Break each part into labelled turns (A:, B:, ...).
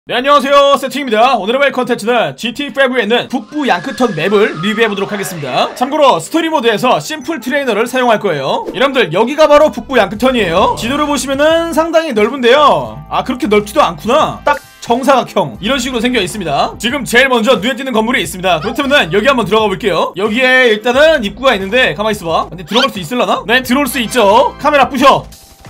A: 네, 안녕하세요, 세팅입니다. 오늘의 말 컨텐츠는 GT5에 있는 북부 양크턴 맵을 리뷰해보도록 하겠습니다. 참고로 스토리 모드에서 심플 트레이너를 사용할 거예요. 여러분들, 여기가 바로 북부 양크턴이에요. 지도를 보시면은 상당히 넓은데요, 아, 그렇게 넓지도 않구나. 딱 정사각형 이런 식으로 생겨 있습니다. 지금 제일 먼저 눈에 띄는 건물이 있습니다. 그렇다면 여기 한번 들어가 볼게요. 여기에 일단은 입구가 있는데 가만히 있어봐. 근데 들어갈 수 있을라나? 네, 들어올 수 있죠. 카메라 부셔.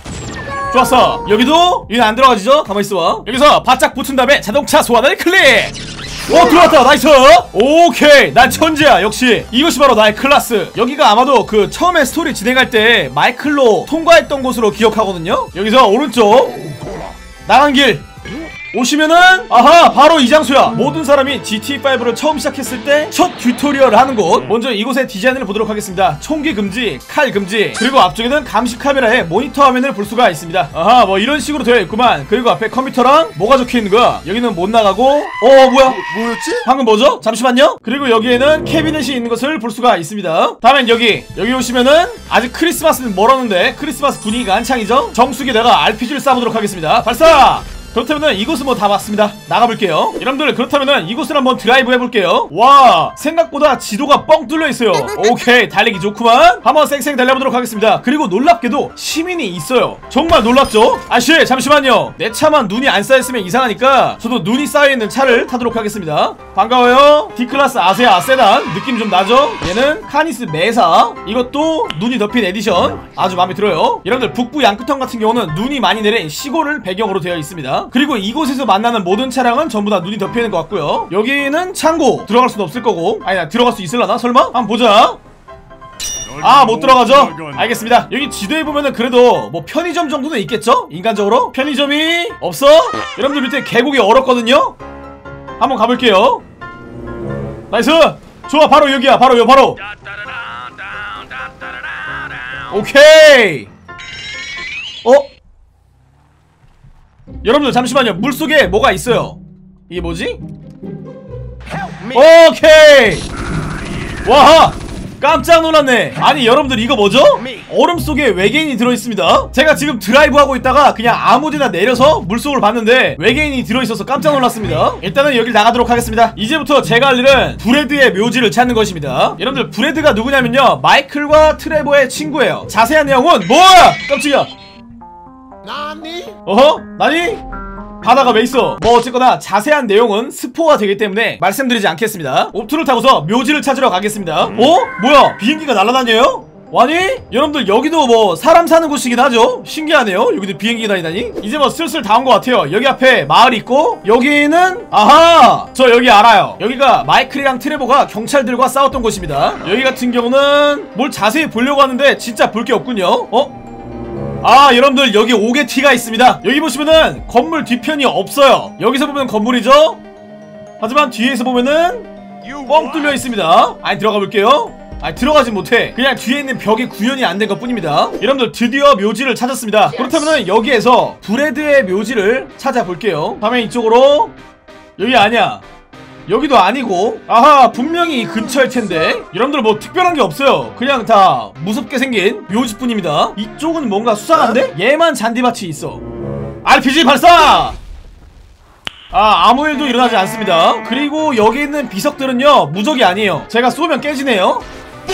A: 좋았어. 여기도 여기는 안 들어가지죠? 가만히 있어봐. 여기서 바짝 붙은 다음에 자동차 소환을 클릭. 오, 들어왔다. 나이스. 오케이, 난 천재야. 역시 이것이 바로 나의 클라스. 여기가 아마도 그 처음에 스토리 진행할 때 마이클로 통과했던 곳으로 기억하거든요. 여기서 오른쪽 나간 길 오시면은, 아하, 바로 이 장소야. 모든 사람이 GT5를 처음 시작했을 때 첫 튜토리얼을 하는 곳. 먼저 이곳의 디자인을 보도록 하겠습니다. 총기 금지, 칼 금지, 그리고 앞쪽에는 감시 카메라에 모니터 화면을 볼 수가 있습니다. 아하, 뭐 이런 식으로 되어 있구만. 그리고 앞에 컴퓨터랑 뭐가 적혀 있는 거야? 여기는 못 나가고, 뭐야?
B: 뭐였지?
A: 방금 뭐죠? 잠시만요. 그리고 여기에는 캐비넷이 있는 것을 볼 수가 있습니다. 다음엔 여기 오시면은, 아직 크리스마스는 멀었는데 크리스마스 분위기가 한창이죠? 정수기에다가 RPG를 쏴보도록 하겠습니다. 발사! 그렇다면은 이곳은 뭐 다 봤습니다. 나가볼게요. 여러분들, 그렇다면은 이곳을 한번 드라이브 해볼게요. 와, 생각보다 지도가 뻥 뚫려있어요. 오케이, 달리기 좋구만. 한번 쌩쌩 달려보도록 하겠습니다. 그리고 놀랍게도 시민이 있어요. 정말 놀랍죠? 아씨, 잠시만요. 내 차만 눈이 안 쌓였으면 이상하니까 저도 눈이 쌓여있는 차를 타도록 하겠습니다. 반가워요. D클래스 아세아 세단 느낌 좀 나죠? 얘는 카니스 메사, 이것도 눈이 덮인 에디션. 아주 마음에 들어요. 여러분들, 북부 양크턴 같은 경우는 눈이 많이 내린 시골을 배경으로 되어 있습니다. 그리고 이곳에서 만나는 모든 차량은 전부 다 눈이 덮여있는 것 같고요. 여기는 창고, 들어갈 수는 없을 거고. 아니, 들어갈 수 있을라나? 설마? 한번 보자. 아, 못 들어가죠? 알겠습니다. 여기 지도에 보면은 그래도 뭐 편의점 정도는 있겠죠? 인간적으로? 편의점이 없어? 여러분들, 밑에 계곡이 얼었거든요? 한번 가볼게요. 나이스! 좋아, 바로 여기야. 바로. 오케이! 여러분들, 잠시만요. 물속에 뭐가 있어요. 이게 뭐지? 오케이! 와하! 깜짝 놀랐네. 아니, 여러분들, 이거 뭐죠? 얼음 속에 외계인이 들어있습니다. 제가 지금 드라이브 하고 있다가 그냥 아무데나 내려서 물속을 봤는데 외계인이 들어있어서 깜짝 놀랐습니다. 일단은 여길 나가도록 하겠습니다. 이제부터 제가 할 일은 브래드의 묘지를 찾는 것입니다. 여러분들, 브래드가 누구냐면요, 마이클과 트레버의 친구예요. 자세한 내용은 뭐야! 깜짝이야.
B: 나니?
A: 어허? 나니? 바다가 왜 있어? 뭐 어쨌거나 자세한 내용은 스포가 되기 때문에 말씀드리지 않겠습니다. 옵투를 타고서 묘지를 찾으러 가겠습니다. 뭐야? 비행기가 날아다녀요? 아니? 여러분들, 여기도 뭐 사람 사는 곳이긴 하죠? 신기하네요. 여기도 비행기가 다니다니? 이제 뭐 슬슬 다 온 것 같아요. 여기 앞에 마을이 있고, 여기는, 아하! 저 여기 알아요. 여기가 마이클이랑 트레버가 경찰들과 싸웠던 곳입니다. 여기 같은 경우는 뭘 자세히 보려고 하는데 진짜 볼 게 없군요. 아, 여러분들, 여기 오게티가 있습니다. 여기 보시면은 건물 뒤편이 없어요. 여기서 보면 건물이죠? 하지만 뒤에서 보면은 뻥 뚫려 있습니다. 아니, 들어가 볼게요. 아니, 들어가진 못해. 그냥 뒤에 있는 벽이 구현이 안 된 것 뿐입니다. 여러분들, 드디어 묘지를 찾았습니다. 그렇다면은 여기에서 브래드의 묘지를 찾아볼게요. 다음에 이쪽으로. 여기 아니야. 여기도 아니고. 아하, 분명히 이 근처일 텐데. 여러분들, 뭐 특별한 게 없어요. 그냥 다 무섭게 생긴 묘지뿐입니다. 이쪽은 뭔가 수상한데? 얘만 잔디밭이 있어. RPG 발사! 아, 아무 일도 일어나지 않습니다. 그리고 여기 있는 비석들은요, 무적이 아니에요. 제가 쏘면 깨지네요.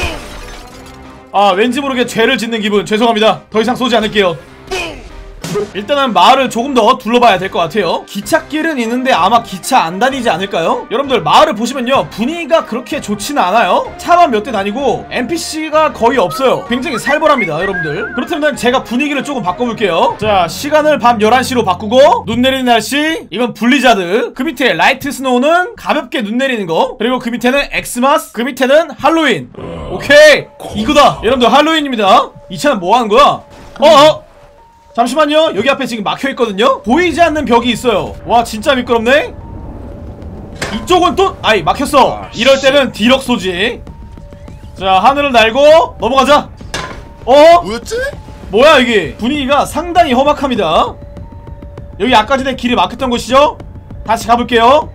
A: 아, 왠지 모르게 죄를 짓는 기분. 죄송합니다. 더 이상 쏘지 않을게요. 일단은 마을을 조금 더 둘러봐야 될 것 같아요. 기찻길은 있는데 아마 기차 안 다니지 않을까요? 여러분들, 마을을 보시면요, 분위기가 그렇게 좋지는 않아요. 차만 몇 대 다니고 NPC가 거의 없어요. 굉장히 살벌합니다, 여러분들. 그렇다면 제가 분위기를 조금 바꿔볼게요. 자, 시간을 밤 11시로 바꾸고, 눈 내리는 날씨, 이건 블리자드. 그 밑에 라이트 스노우는 가볍게 눈 내리는 거. 그리고 그 밑에는 엑스마스, 그 밑에는 할로윈. 오케이, 이거다. 여러분들, 할로윈입니다. 이 차는 뭐 하는 거야? 잠시만요. 여기 앞에 지금 막혀있거든요? 보이지 않는 벽이 있어요. 와, 진짜 미끄럽네? 이쪽은 또, 아이, 막혔어. 이럴 때는 디럭 쏘지. 자, 하늘을 날고 넘어가자.
B: 뭐였지?
A: 뭐야, 이게? 분위기가 상당히 험악합니다. 여기 아까 전에 길이 막혔던 곳이죠? 다시 가볼게요.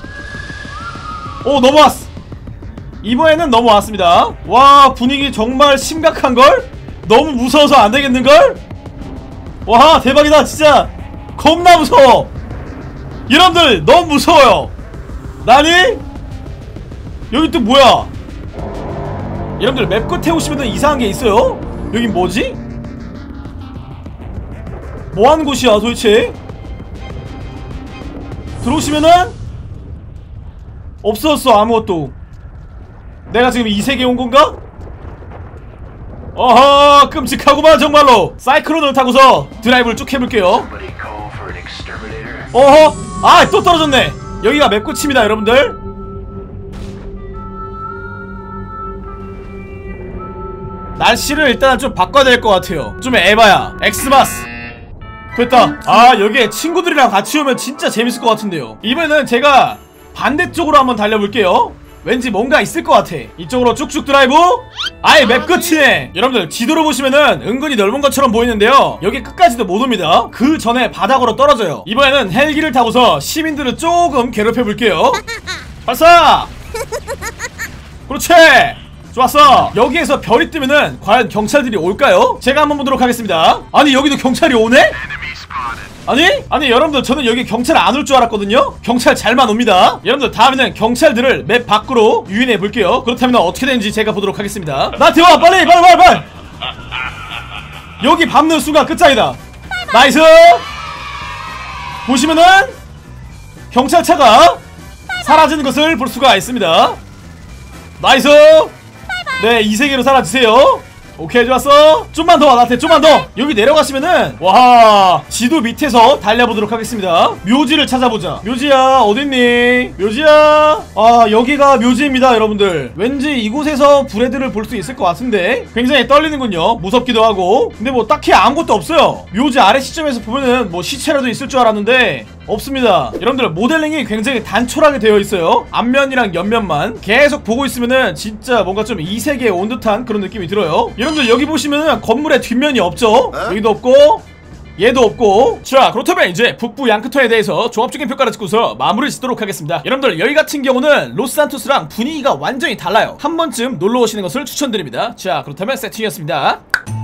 A: 넘어왔어. 이번에는 넘어왔습니다. 와, 분위기 정말 심각한걸? 너무 무서워서 안되겠는걸? 와, 대박이다. 진짜 겁나 무서워. 여러분들 너무 무서워요. 나니? 여기 또 뭐야? 여러분들 맵 끝에 오시면 이상한 게 있어요. 여긴 뭐지? 뭐하는 곳이야 도대체? 들어오시면은 없어졌어. 아무것도. 내가 지금 이 세계에 온 건가? 어허, 끔찍하구만 정말로. 사이클론을 타고서 드라이브를 쭉 해볼게요. 어허, 아 또 떨어졌네. 여기가 맵 끝입니다 여러분들. 날씨를 일단 좀 바꿔야 될 것 같아요. 좀 에바야. 엑스마스 됐다. 아 여기에 친구들이랑 같이 오면 진짜 재밌을 것 같은데요. 이번에는 제가 반대쪽으로 한번 달려볼게요. 왠지 뭔가 있을 것 같아. 이쪽으로 쭉쭉 드라이브. 아예 맵 끝이네. 여러분들 지도로 보시면은 은근히 넓은 것처럼 보이는데요, 여기 끝까지도 못 옵니다. 그 전에 바닥으로 떨어져요. 이번에는 헬기를 타고서 시민들을 조금 괴롭혀볼게요. 발사. 그렇지. 좋았어. 여기에서 별이 뜨면은 과연 경찰들이 올까요? 제가 한번 보도록 하겠습니다. 아니 여기도 경찰이 오네? 아니 여러분들 저는 여기 경찰 안 올 줄 알았거든요. 경찰 잘만 옵니다. 여러분들 다음에는 경찰들을 맵 밖으로 유인해 볼게요. 그렇다면 어떻게 되는지 제가 보도록 하겠습니다. 나한테 와. 빨리. 여기 밟는 순간 끝장이다. 나이스. 보시면은 경찰차가 사라지는 것을 볼 수가 있습니다. 나이스. 네, 이 세계로 사라지세요. 오케이, 좋았어. 좀만 더 와. 나한테 좀만 더. 여기 내려가시면은 와, 지도 밑에서 달려보도록 하겠습니다. 묘지를 찾아보자. 묘지야 어딨니? 묘지야. 아 여기가 묘지입니다 여러분들. 왠지 이곳에서 브레드를 볼 수 있을 것 같은데 굉장히 떨리는군요. 무섭기도 하고. 근데 뭐 딱히 아무것도 없어요. 묘지 아래 시점에서 보면은 뭐 시체라도 있을 줄 알았는데 없습니다. 여러분들 모델링이 굉장히 단촐하게 되어 있어요. 앞면이랑 옆면만 계속 보고 있으면은 진짜 뭔가 좀 이 세계에 온 듯한 그런 느낌이 들어요. 여러분들 여기 보시면은 건물의 뒷면이 없죠? 여기도 없고 얘도 없고. 자, 그렇다면 이제 북부 양크터에 대해서 종합적인 평가를 짓고서 마무리를 짓도록 하겠습니다. 여러분들 여기 같은 경우는 로스산토스랑 분위기가 완전히 달라요. 한 번쯤 놀러 오시는 것을 추천드립니다. 자, 그렇다면 세팅이었습니다.